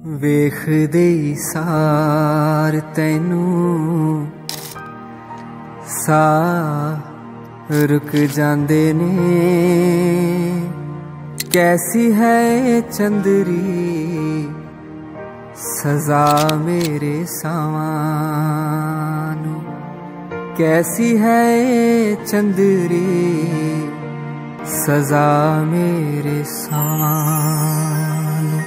ਵੇਖਦੇ ਹੀ ਸਾਰ ਤੈਨੂੰ ਸਾਹ रुक जांदे ने। कैसी है चंदरी सजा मेरे सावानू, कैसी है चंदरी सजा मेरे सावानू।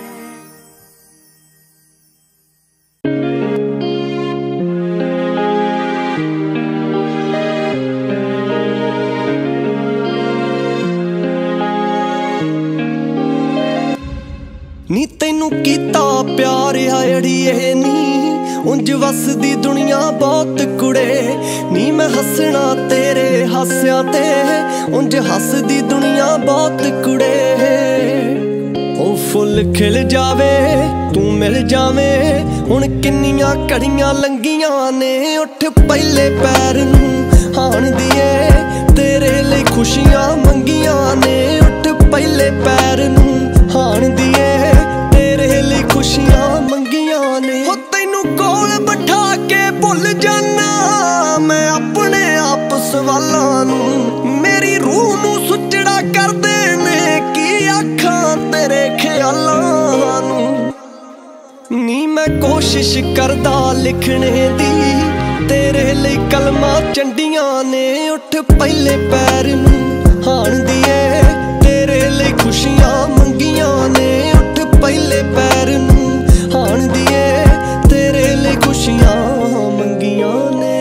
नी तैनू कीता प्यार अड़िए नी उंज वसदी दुनिया बहुत कुड़े। नी मैं हसना तेरे हास्या ते उंज हसदी दुनिया बहुत कुड़े। ओ फुल खिल जावे तू मिल जावे हुण किन्नियां घड़ियां लंघियां ने। उठ पहले पैर नूं हाण दिए तेरे लई खुशियां मंगियां ने। उठ पहले पैर नूं हाण दिए तेरे लई खुशियां मंगियां ने। हो तैनू कोल बिठा के भुल जाना मैं अपने आप सवालां नूं। मेरी रूह नूं सुचड़ा कर देने की आखां तेरे ख्यालां नूं। नी मैं कोशिश करदा लिखने दी तेरे लई कलमां चंडियां ने। उठ पहले पैर नूं हाण दिए तेरे लई खुशियां मंगियां ने। उठ पहले पैर नूं हाण दिए तेरे लई खुशियां मंगियां ने।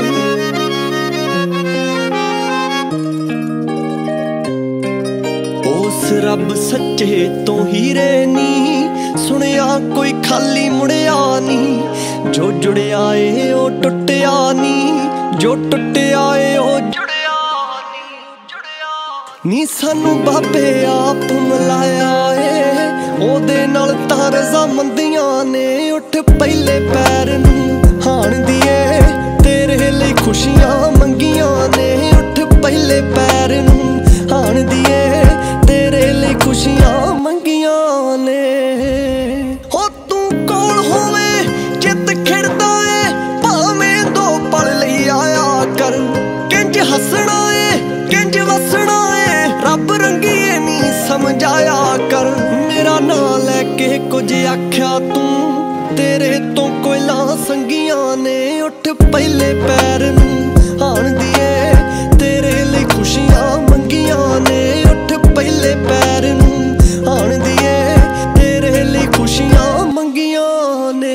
उस रब सच्चे तो हीरे नी सुनिया कोई खाली मुड़िया नी। जो जुड़िया ए ओ टुटिया नी, जो टुटिया ए ओ जुड़िया नी। नी सानू बाबे आप मिलाया ए ओदे नाल तां रज़ामंदियां ने। उठ पहले पैर नूं हाण दिए तेरे लई खुशियां मंगियां ने। उठ पहले पैर नूं हाण दिए तेरे लई खुशियां मंगियां ने। हो तू कोल होवे चित खिड़दा ए भावें दो पल लई आया कर। किंज हसना ए किंज वसना ए रब रंगीए नी समझाया कर। मेरा नां लैके कुछ आख्या तू तेरे तो कोयला संगियां ने। उठ पहले पैर नूं हाण दिए तेरे लई खुशियां मंगियां ने। उठ पहले पैर नूं हाण दिए तेरे लई खुशियां मंगियां ने।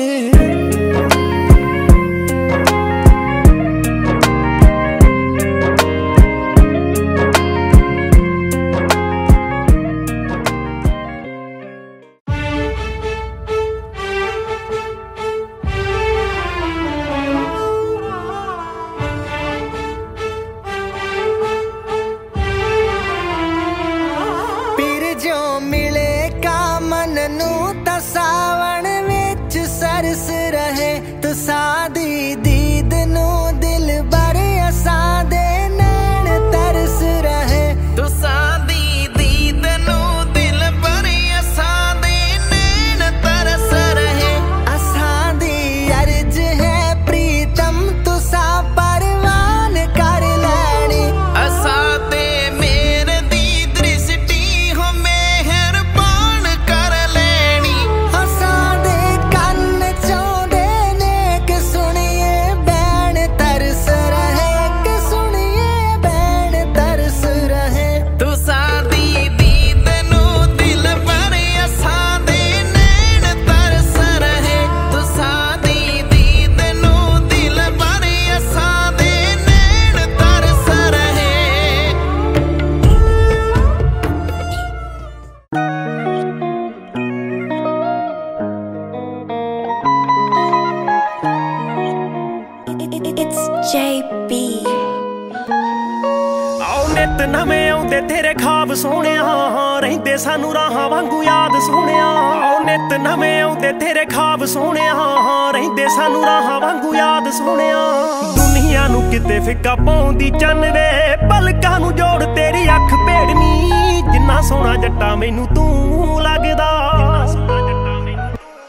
नवें आउंदे तेरे ख्वाब सोहणिया रहिंदे सानू राहां वांगू याद सोहणिया। नित नवें आउंदे तेरे ख्वाब सोहणिया रहिंदे सानू राहां वांगू याद सोहणिया। दुनिया नू किते फिक्का पाउंदी चन्न वे पलकां नू जोड़ तेरी अख भेड़नी। जिन्ना सोहना जट्टा मैनू तू लगदा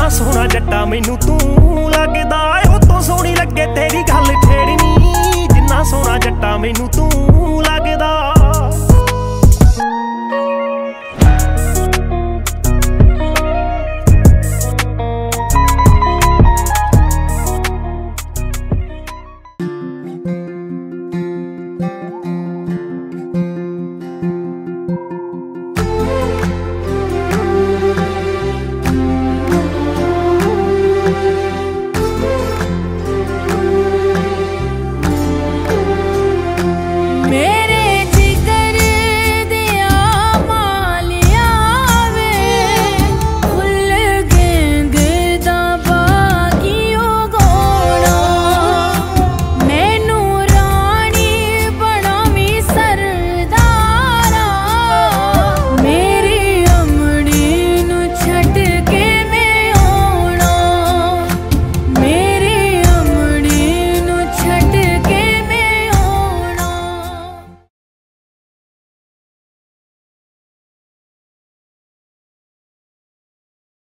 जिन्ना सोहना जट्टा मैनू तू लगदा ओ तो सोहनी लगे तेरी गल छेड़नी जिन्ना सोहना जट्टा मैनू तू